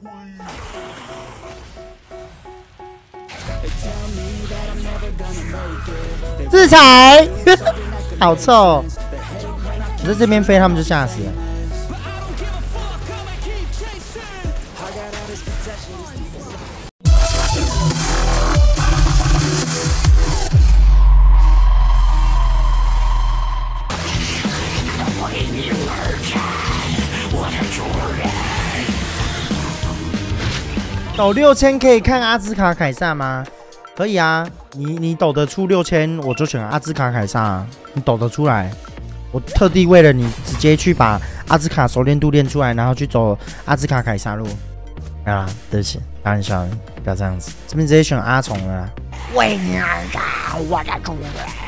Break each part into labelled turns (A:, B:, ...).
A: 制裁，好臭！我在这边飞，他们就吓死了。抖6000可以看阿兹卡凯撒吗？可以啊，你抖得出6000，我就选阿兹卡凯撒、啊。你抖得出来，我特地为了你直接去把阿兹卡熟练度练出来，然后去走阿兹卡凯撒路。啊，对不起，开玩笑的，不要这样子。这边直接选阿虫了啦。为你而战，我的主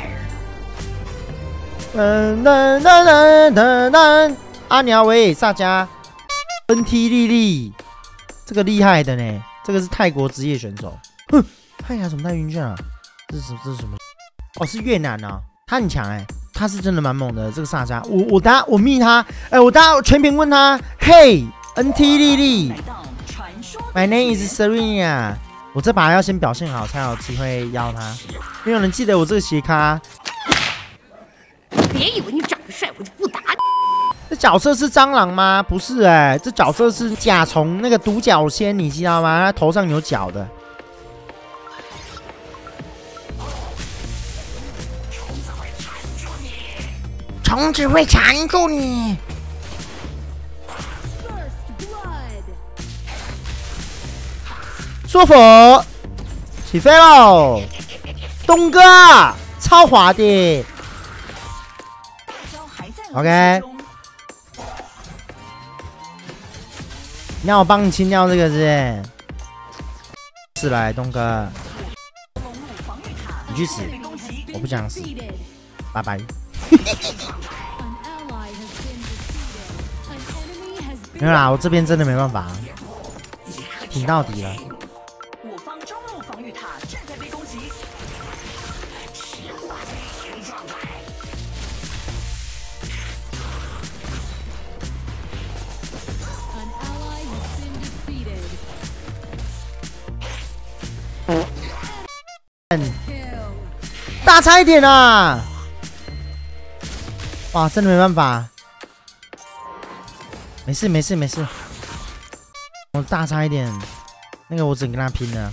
A: 人。阿鸟维萨迦 ，NT 莉莉，这个厉害的呢，这个是泰国职业选手。哼，看一下怎么带晕眩啊？这是什么？哦，是越南啊，他很强哎、他是真的蛮猛的。这个萨迦，我密他，我全屏问他，嘿 ，NT 莉莉 ，My name is Serena。我这把要先表现好，才有机会邀他。没有人记得我这个斜咖。
B: 别以为你长得帅，我就不打你。
A: 这角色是蟑螂吗？不是哎、这角色是甲虫那个独角仙，你知道吗？它头上有角的。虫子会缠住你。说佛起飞喽！东哥，超滑的。OK。你让我帮你清掉这个是？是来，东哥，你去死！我不想死，拜拜。没有啦，我这边真的没办法，挺到底了。我方中路防御塔正在被攻击。大差一点啊！哇，真的没办法。没事，我大差一点，那个我只能跟他拼了。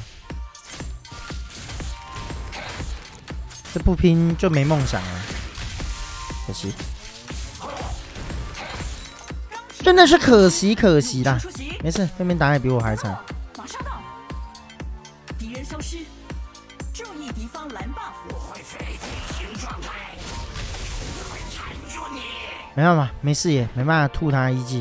A: 这不拼就没梦想了，可惜，真的是可惜啦。没事，对面打野比我还惨。马上到，敌人消失，注意敌方蓝 buff。我会随机行状态，会缠住你。没办法，没视野，没办法吐他一击。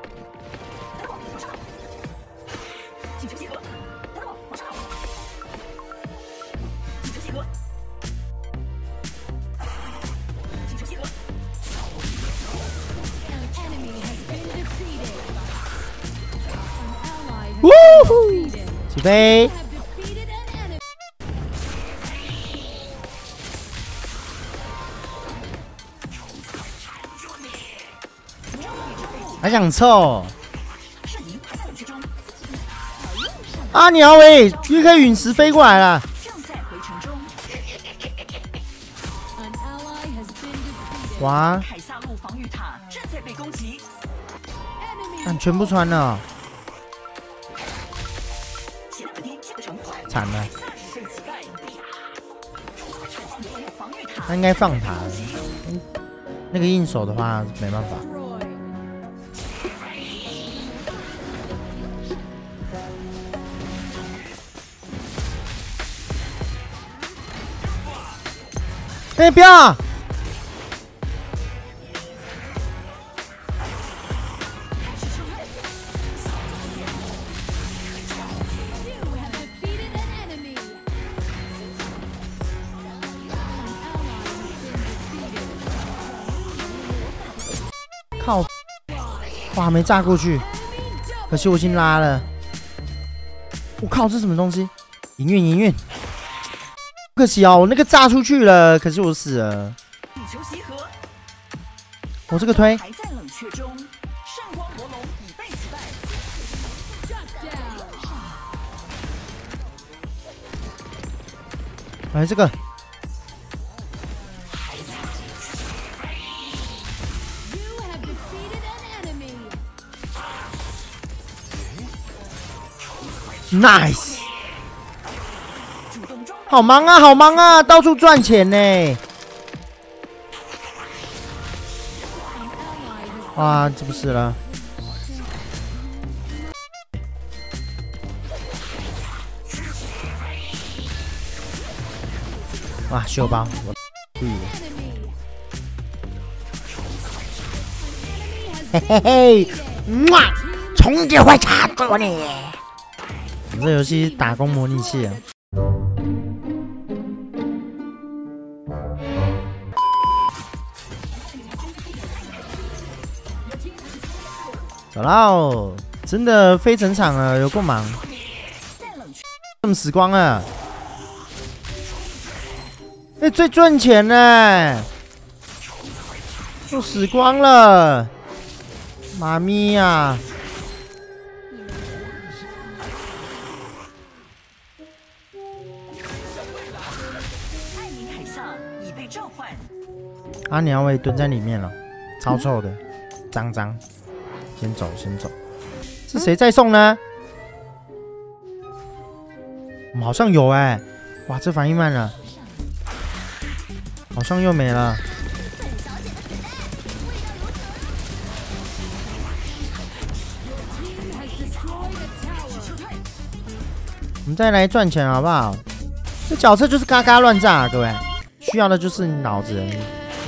A: 起飞！还想凑？阿鸟喂，约克陨石飞过来了。哇！全部穿了。惨了，他应该放塔了。那个硬手的话没办法。不要！靠！哇，没炸过去，可惜我已经拉了。我靠，这是什么东西？营运，可惜哦，我那个炸出去了，可惜我死了。我这个推。 来这个。Nice， 好忙啊，好忙啊，到处赚钱呢。哇，这不是了。哇，秀包，我嘿嘿嘿，哇，冲就会插住你。你这游戏打工模拟器啊！走喽，真的飞整场了，有够忙，这么死光了。哎，最赚钱呢，都死光了，妈咪呀！阿鸟我也蹲在里面了，超臭的，脏脏。先走，先走。是谁在送呢？我们好像有哎，哇，这反应慢了，好像又没了。我们再来赚钱好不好？这角色就是嘎嘎乱炸，各位，需要的就是脑子而已。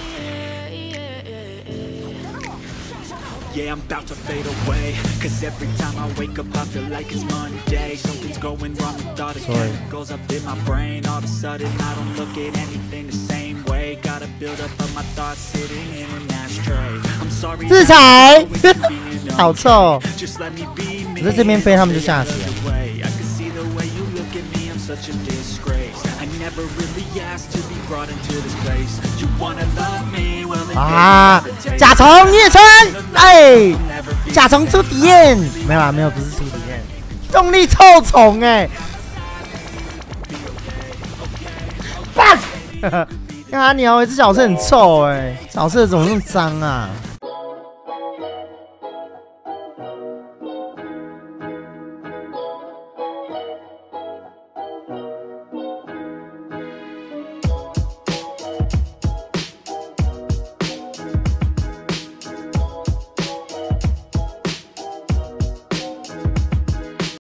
C: Yeah, I'm about to fade away. Cause every time I wake up, I feel like it's Monday. Something's going wrong with all the chemicals up in my brain. All of a sudden, I don't look at anything the same way. Gotta build up of my thoughts sitting in an ashtray. I'm sorry.
A: 制裁，好臭！我在这边飞，他们就吓死了。啊！甲虫虐村，哎，甲虫出体验，没有啦，没有，不是出体验，动力臭虫哎。fuck！看阿鸟，这角色很臭哎，角色怎么那么脏啊？